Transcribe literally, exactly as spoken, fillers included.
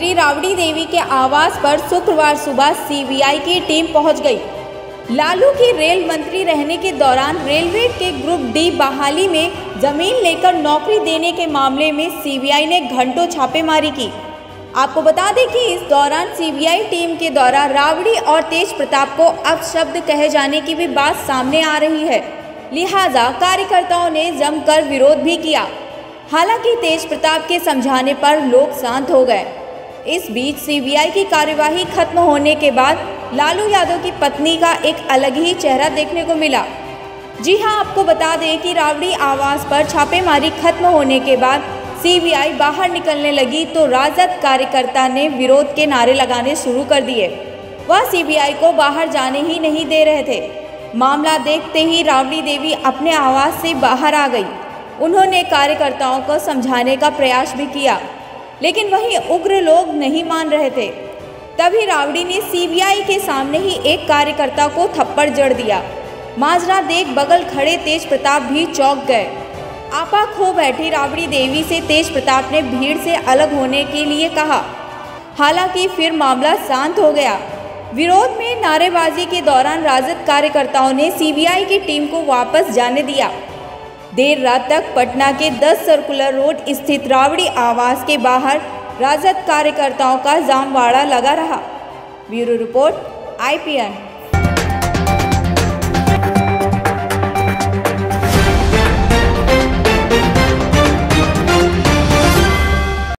मंत्री राबड़ी देवी के आवास पर शुक्रवार सुबह सीबीआई की टीम पहुंच गई। लालू की रेल मंत्री रहने के दौरान रेलवे के ग्रुप डी बहाली में जमीन लेकर नौकरी देने के मामले में सीबीआई ने घंटों छापेमारी की। आपको बता दें कि इस दौरान सीबीआई टीम के द्वारा राबड़ी और तेज प्रताप को अपशब्द कहे जाने की भी बात सामने आ रही है, लिहाजा कार्यकर्ताओं ने जमकर विरोध भी किया। हालांकि तेज प्रताप के समझाने पर लोग शांत हो गए। इस बीच सीबीआई की कार्यवाही खत्म होने के बाद लालू यादव की पत्नी का एक अलग ही चेहरा देखने को मिला। जी हां, आपको बता दें कि राबड़ी आवास पर छापेमारी खत्म होने के बाद सीबीआई बाहर निकलने लगी तो राजद कार्यकर्ता ने विरोध के नारे लगाने शुरू कर दिए। वह सीबीआई को बाहर जाने ही नहीं दे रहे थे। मामला देखते ही राबड़ी देवी अपने आवास से बाहर आ गई। उन्होंने कार्यकर्ताओं को समझाने का प्रयास भी किया, लेकिन वहीं उग्र लोग नहीं मान रहे थे। तभी राबड़ी ने सीबीआई के सामने ही एक कार्यकर्ता को थप्पड़ जड़ दिया। माजरा देख बगल खड़े तेज प्रताप भी चौंक गए। आपा खो बैठी राबड़ी देवी से तेज प्रताप ने भीड़ से अलग होने के लिए कहा। हालांकि फिर मामला शांत हो गया। विरोध में नारेबाजी के दौरान राजद कार्यकर्ताओं ने सीबीआई की टीम को वापस जाने दिया। देर रात तक पटना के दस सर्कुलर रोड स्थित राबड़ी आवास के बाहर राजद कार्यकर्ताओं का जामवाड़ा लगा रहा। Bureau report I P N.